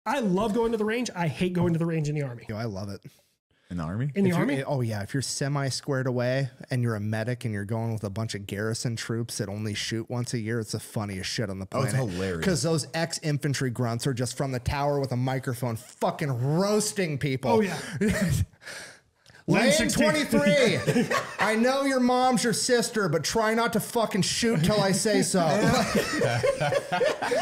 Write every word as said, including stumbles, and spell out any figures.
I love going to the range. I hate going to the range in the Army. Yo, I love it. In the Army? In the If Army? you're- Oh, yeah. If you're semi-squared away and you're a medic and you're going with a bunch of garrison troops that only shoot once a year, it's the funniest shit on the Oh, planet. it's hilarious. Because those ex-infantry grunts are just from the tower with a microphone fucking roasting people. Oh, yeah. Lane sixteen. twenty-three. I know your mom's your sister, but try not to fucking shoot till I say so.